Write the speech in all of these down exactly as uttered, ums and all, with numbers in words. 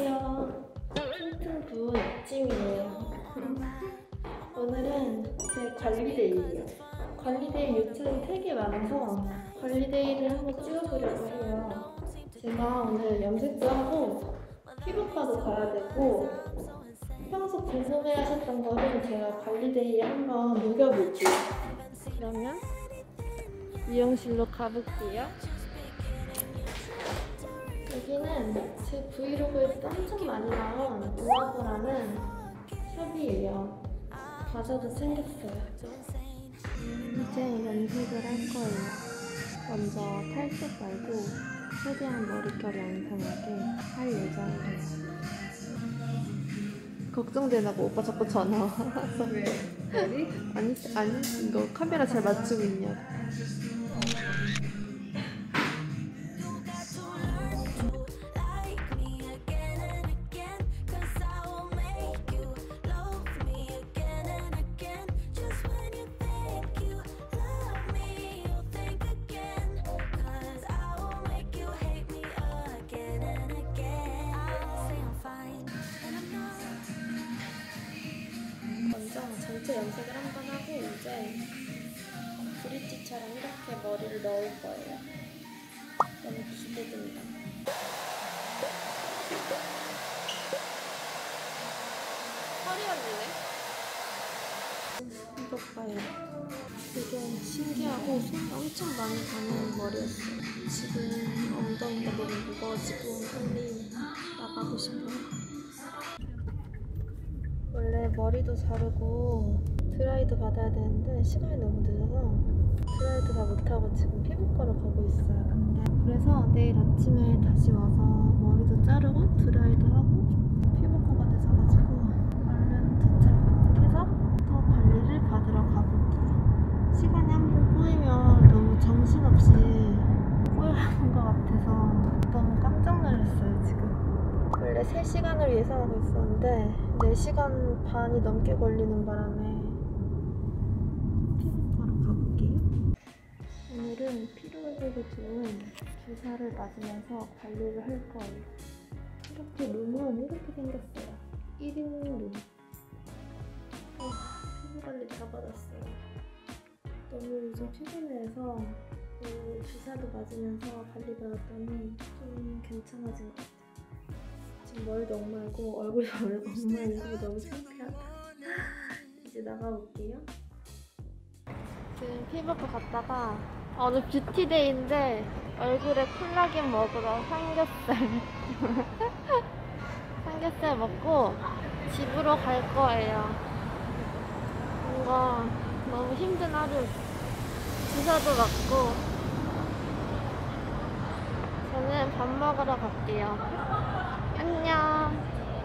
안녕하세요. 튼튼부 찜이에요. 오늘은 제 관리데이예요. 관리데이 요청이 되게 많아서 관리데이를 한번 찍어보려고 해요. 제가 오늘 염색도 하고 피부과도 가야 되고 평소 궁금해하셨던 거를 제가 관리데이에 한번 녹여볼게요. 그러면 미용실로 가볼게요. 여기는 제 브이로그에도 엄청 많이 나온 우아브라는 샵이에요. 과자도 생겼어요. 이제 염색을 할 거예요. 먼저 탈색 말고 최대한 머릿결이 안 상하게 할 예정이에요. 걱정되나봐. 오빠 자꾸 전화 와서. 왜? 머리? 아니, 아니 이거 카메라 잘 맞추고 있냐고. 먼저 전체 염색을 한번 하고 이제 브릿지처럼 이렇게 머리를 넣을 거예요. 너무 기대된다. 허리 올리네? 이것 봐요. 되게 신기하고 손이 엄청 많이 가는 머리였어요. 지금 엉덩이가 너무 무거워지고 빨리 나가고 싶어요. 원래 머리도 자르고 드라이도 받아야 되는데 시간이 너무 늦어서 드라이도 다 못하고 지금 피부과로 가고 있어요. 근데 그래서 내일 아침에 다시 와서 머리도 자르고 드라이도 하고 피부과가 늦어가지고 얼른 도착해서 더 관리를 받으러 가볼게요. 시간이 한번 꼬이면 너무 정신없이 꼬여하는 것 같아서 너무 깜짝 놀랐어요. 지금 원래 세 시간을 예상하고 있었는데 네 시간 반이 넘게 걸리는 바람에 피부과로 가볼게요. 오늘은 피로회복에 좋은 주사를 맞으면서 관리를 할 거예요. 이렇게 룸은 이렇게 생겼어요. 일 인 룸. 어, 피부관리 다 받았어요. 너무 요즘 피곤해서 그 주사도 맞으면서 관리 받았더니 좀 괜찮아진 것 같아요. 지금 머리도 엉망이고 얼굴도 엉망이고 너무 창피하다. 이제 나가볼게요. 지금 피부과 갔다가 오늘 뷰티데이인데 얼굴에 콜라겐 먹으러 삼겹살 삼겹살 먹고 집으로 갈 거예요. 뭔가 너무 힘든 하루. 주사도 맞고 저는 밥 먹으러 갈게요. 안녕.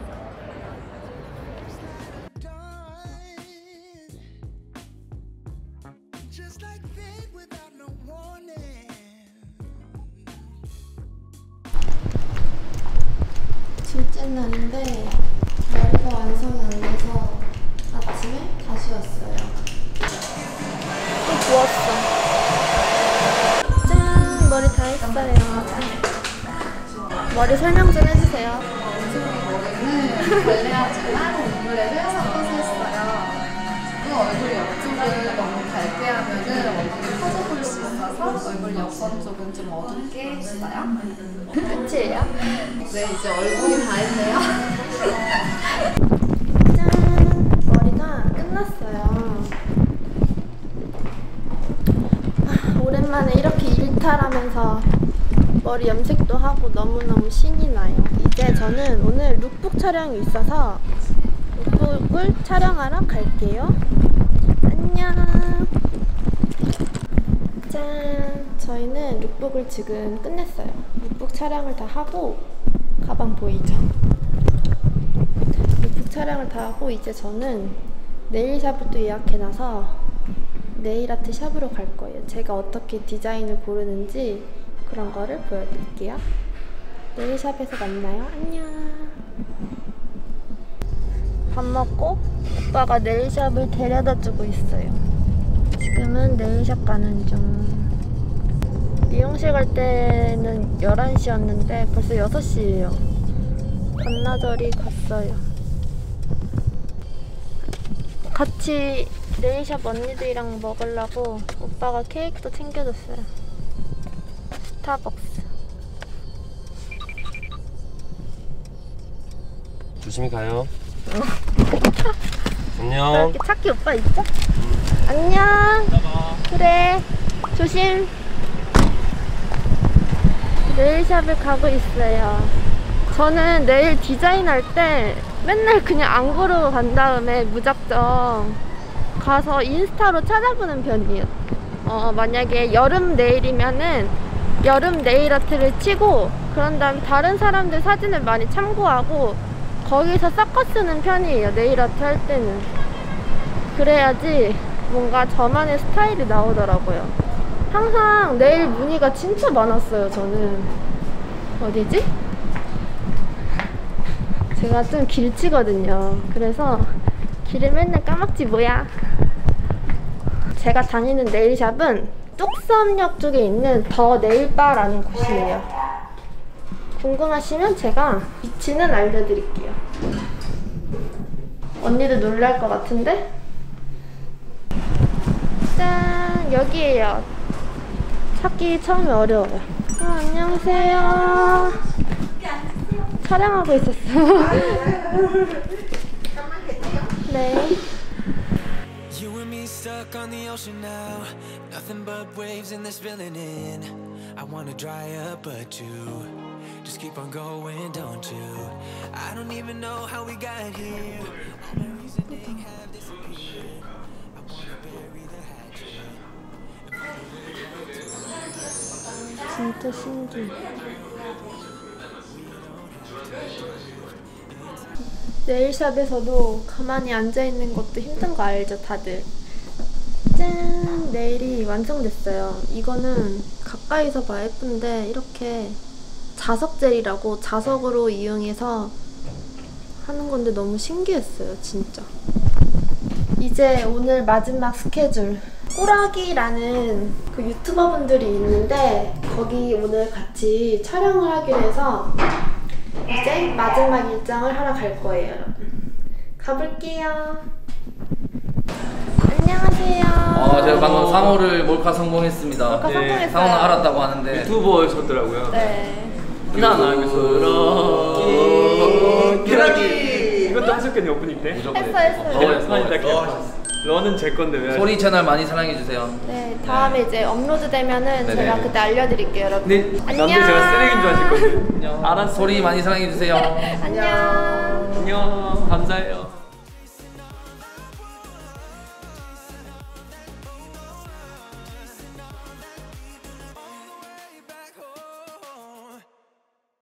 둘째 날인데 머리가 완성이 안 돼서 아침에 다시 왔어요. 또 부었어. 짠! 머리 다 했어요. 머리 설명 좀 해주세요. 머리는 관리하지만 물에 회사 섞어서 했어요. 그 얼굴 옆쪽을 너무 밝게 하면은 얼굴이 커져 보일 수 있어서 얼굴 옆선 쪽은 좀 어둡게 했어요. 끝이에요? 네, 이제 얼굴이 다 했네요. 짠! 머리가 끝났어요. 아, 오랜만에 이렇게 일탈하면서 머리 염색도 하고 너무너무 신이 나요. 이제 저는 오늘 룩북 촬영이 있어서 룩북을 촬영하러 갈게요. 안녕. 짠! 저희는 룩북을 지금 끝냈어요. 룩북 촬영을 다 하고 가방 보이죠? 룩북 촬영을 다 하고 이제 저는 네일샵도 예약해놔서 네일아트 샵으로 갈 거예요. 제가 어떻게 디자인을 고르는지 그런 거를 보여드릴게요. 네일샵에서 만나요. 안녕. 밥 먹고 오빠가 네일샵을 데려다 주고 있어요. 지금은 네일샵 가는 중. 미용실 갈 때는 열한 시였는데 벌써 여섯 시예요. 반나절이 갔어요. 같이 네일샵 언니들이랑 먹으려고 오빠가 케이크도 챙겨줬어요. 스타벅스. 조심히 가요. 나 안녕. 이렇게 찾기 오빠 있죠? 안녕. 그래. 조심. 네일샵을 가고 있어요. 저는 네일 디자인할 때 맨날 그냥 안 고르고 간 다음에 무작정 가서 인스타로 찾아보는 편이에요. 어, 만약에 여름 네일이면은 여름 네일 아트를 치고 그런 다음 다른 사람들 사진을 많이 참고하고 거기서 섞어 쓰는 편이에요. 네일 아트 할 때는. 그래야지 뭔가 저만의 스타일이 나오더라고요. 항상 네일 무늬가 진짜 많았어요. 저는 어디지? 제가 좀 길치거든요. 그래서 길을 맨날 까먹지 뭐야. 제가 다니는 네일샵은 뚝섬역 쪽에 있는 더 네일바라는 곳이에요. 궁금하시면 제가 위치는 알려드릴게요. 언니도 놀랄 것 같은데? 짠! 여기에요. 찾기 처음에 어려워요. 어, 안녕하세요. 촬영하고 있었어요. 네. You and me stuck on the ocean now. Nothing but waves in this feeling in. I wanna dry up, but you just keep on going, don't you? I don't even know how we got here. All my reasoning have disappeared. I wanna bury the hatchet. 진짜 신기해. 네일샵에서도 가만히 앉아있는 것도 힘든 거 알죠, 다들? 짠! 네일이 완성됐어요. 이거는 가까이서 봐야 예쁜데 이렇게 자석 젤이라고 자석으로 이용해서 하는 건데 너무 신기했어요, 진짜. 이제 오늘 마지막 스케줄. 꾸러기라는 그 유튜버 분들이 있는데 거기 오늘 같이 촬영을 하기로 해서 이제 마지막 일정을 하러 갈 거예요, 여러분. 가볼게요. 안녕하세요. 어, 제가 방금 상호를 몰카 성공했습니다. 몰카 네, 성공했어요. 상호는 알았다고 하는데 유튜버셨더라고요. 네. 나는 꾸러기. 꾸러기. 이것도 하셨겠네, 오프닝 때. 무조건 했어, 했어요. 어, 했어. 아니, 나 러는 제 건데 왜? 소리 채널 많이 사랑해주세요. 네, 다음에 이제 업로드 되면은 네네. 제가 그때 알려드릴게요, 여러분. 네, 안녕. 남들 제가 쓰레기인 줄 아실 건데. 안녕. 알았어. 소리 많이 사랑해주세요. 안녕. 안녕. 감사해요.